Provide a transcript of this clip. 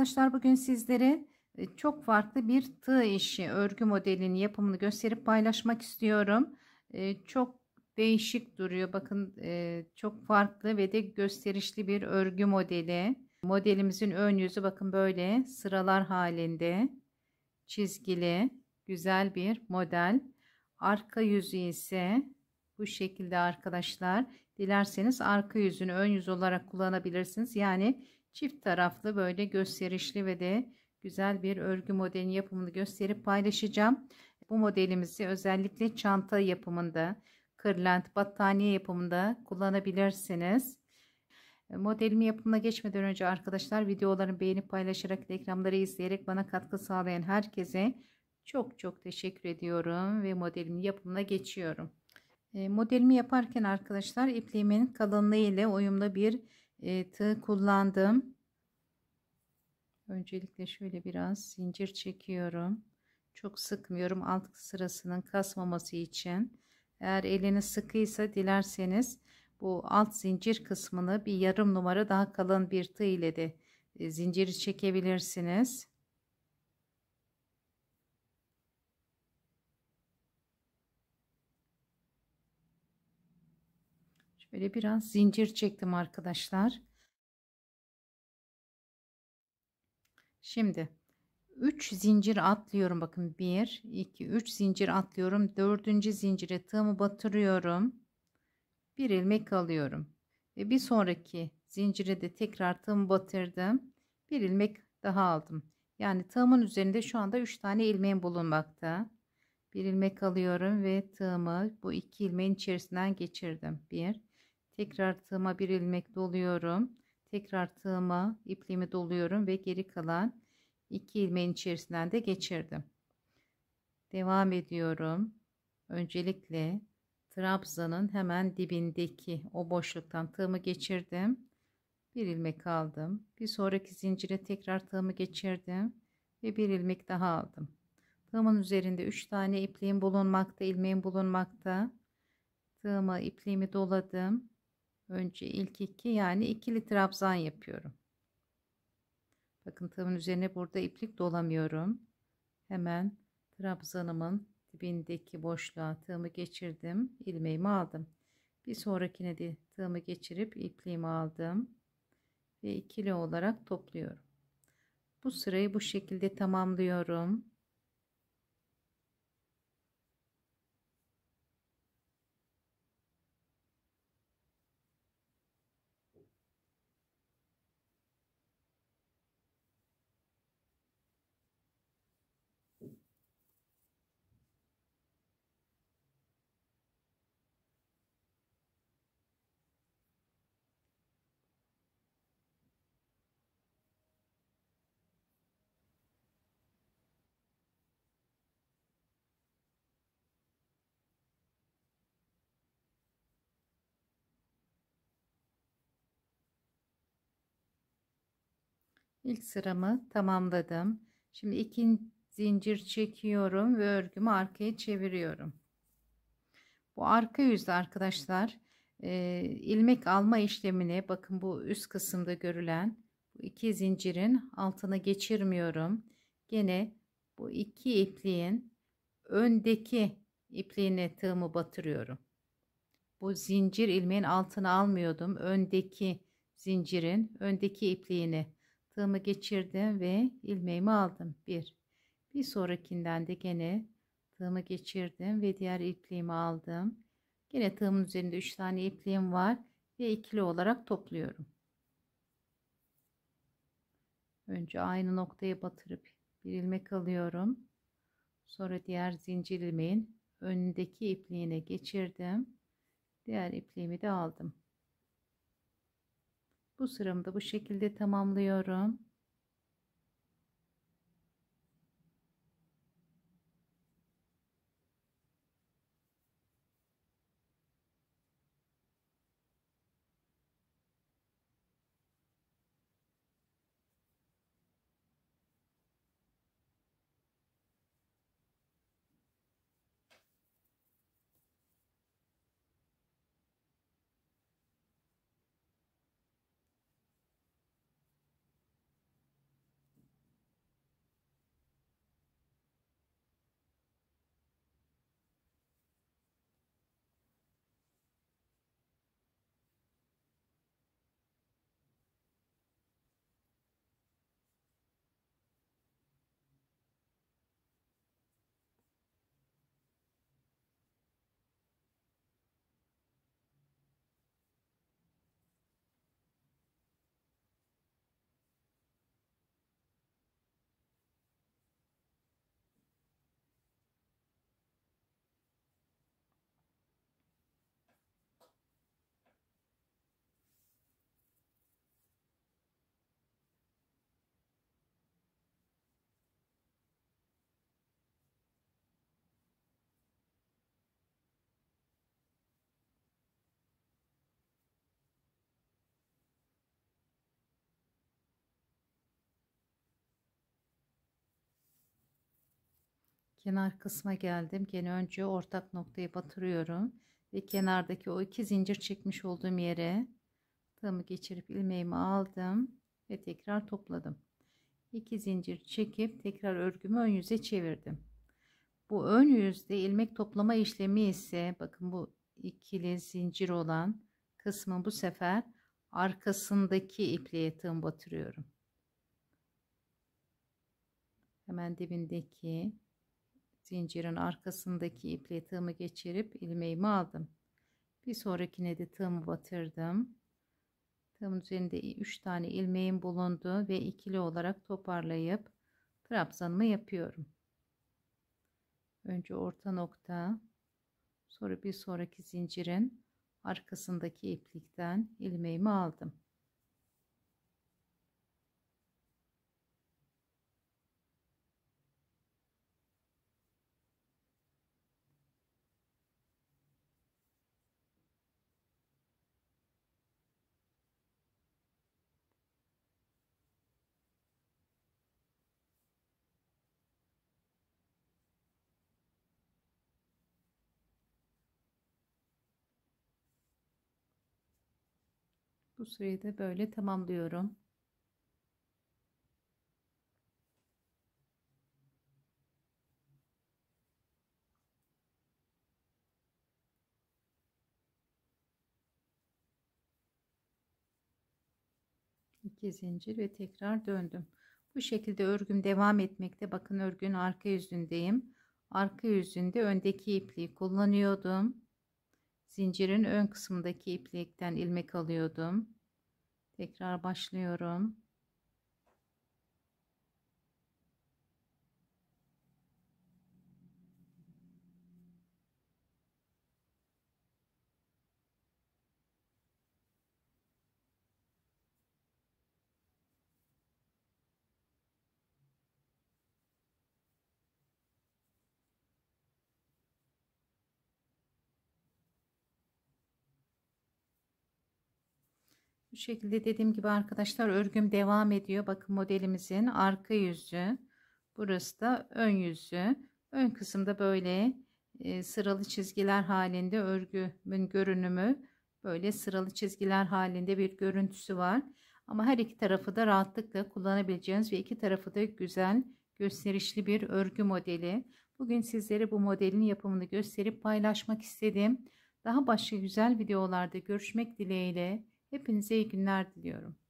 Arkadaşlar bugün sizlere çok farklı bir tığ işi örgü modelinin yapımını gösterip paylaşmak istiyorum. Çok değişik duruyor. Bakın çok farklı ve de gösterişli bir örgü modeli. Modelimizin ön yüzü bakın böyle sıralar halinde çizgili güzel bir model. Arka yüzü ise bu şekilde arkadaşlar. Dilerseniz arka yüzünü ön yüz olarak kullanabilirsiniz. Yani çift taraflı böyle gösterişli ve de güzel bir örgü modelinin yapımını gösterip paylaşacağım. Bu modelimizi özellikle çanta yapımında, kırlent, battaniye yapımında kullanabilirsiniz. Modelimi yapımına geçmeden önce arkadaşlar videolarımı beğenip paylaşarak reklamları izleyerek bana katkı sağlayan herkese çok teşekkür ediyorum ve modelimin yapımına geçiyorum. Modelimi yaparken arkadaşlar ipliğimin kalınlığı ile uyumlu bir tığ kullandım. Öncelikle şöyle biraz zincir çekiyorum. Çok sıkmıyorum alt sırasının kasmaması için. Eğer eliniz sıkıysa dilerseniz bu alt zincir kısmını bir yarım numara daha kalın bir tığ ile de zinciri çekebilirsiniz. Şöyle biraz zincir çektim arkadaşlar. Şimdi 3 zincir atlıyorum. Bakın 1 2 3 zincir atlıyorum. 4. zincire tığımı batırıyorum. Bir ilmek alıyorum ve bir sonraki zincire de tekrar tığımı batırdım. Bir ilmek daha aldım. Yani tığımın üzerinde şu anda 3 tane ilmeğim bulunmakta. Bir ilmek alıyorum ve tığımı bu iki ilmeğin içerisinden geçirdim. Bir, tekrar tığıma bir ilmek doluyorum. Tekrar tığıma ipliğimi doluyorum ve geri kalan iki ilmeğin içerisinden de geçirdim. Devam ediyorum. Öncelikle trabzanın hemen dibindeki o boşluktan tığımı geçirdim. Bir ilmek aldım. Bir sonraki zincire tekrar tığımı geçirdim ve bir ilmek daha aldım. Tığımın üzerinde 3 tane ipliğim bulunmakta, ilmeğim bulunmakta. Tığıma ipliğimi doladım. Önce ilk iki, yani ikili trabzan yapıyorum. Bakın tığımın üzerine burada iplik dolamıyorum. Hemen trabzanımın dibindeki boşluğa tığımı geçirdim, ilmeğimi aldım. Bir sonrakine de tığımı geçirip ipliğimi aldım ve ikili olarak topluyorum. Bu sırayı bu şekilde tamamlıyorum. İlk sıramı tamamladım. Şimdi ikinci zincir çekiyorum ve örgümü arkaya çeviriyorum. Bu arka yüzde arkadaşlar ilmek alma işlemini bakın bu üst kısımda görülen bu iki zincirin altına geçirmiyorum. Gene bu iki ipliğin öndeki ipliğine tığımı batırıyorum. Bu zincir ilmeğin altına almıyordum. Öndeki zincirin öndeki ipliğini tığımı geçirdim ve ilmeğimi aldım. Bir sonrakinden de gene tığımı geçirdim ve diğer ipliğimi aldım. Gene tığımın üzerinde 3 tane ipliğim var ve ikili olarak topluyorum. Önce aynı noktaya batırıp bir ilmek alıyorum. Sonra diğer zincir ilmeğin önündeki ipliğine geçirdim. Diğer ipliğimi de aldım. Bu sıramı da bu şekilde tamamlıyorum. Kenar kısma geldim. Gene önce ortak noktayı batırıyorum ve kenardaki o 2 zincir çekmiş olduğum yere tığımı geçirip ilmeğimi aldım ve tekrar topladım. 2 zincir çekip tekrar örgümü ön yüze çevirdim. Bu ön yüzde ilmek toplama işlemi ise bakın bu ikili zincir olan kısmı bu sefer arkasındaki ipliğe tığım batırıyorum. Hemen dibindeki zincirin arkasındaki ipliğe tığımı geçirip ilmeğimi aldım. Bir sonrakine de tığımı batırdım. Tığımın üzerinde 3 tane ilmeğim bulundu ve ikili olarak toparlayıp trabzanımı yapıyorum. Önce orta nokta, sonra bir sonraki zincirin arkasındaki iplikten ilmeğimi aldım. Bu sırayı da böyle tamamlıyorum. İki zincir ve tekrar döndüm. Bu şekilde örgüm devam etmekte. Bakın örgünün arka yüzündeyim. Arka yüzünde öndeki ipliği kullanıyordum. Zincirin ön kısmındaki iplikten ilmek alıyordum. Tekrar başlıyorum. Bu şekilde dediğim gibi arkadaşlar örgüm devam ediyor. Bakın modelimizin arka yüzü. Burası da ön yüzü. Ön kısımda böyle sıralı çizgiler halinde örgümün görünümü böyle sıralı çizgiler halinde bir görüntüsü var. Ama her iki tarafı da rahatlıkla kullanabileceğiniz ve iki tarafı da güzel gösterişli bir örgü modeli. Bugün sizlere bu modelin yapımını gösterip paylaşmak istedim. Daha başka güzel videolarda görüşmek dileğiyle. Hepinize iyi günler diliyorum.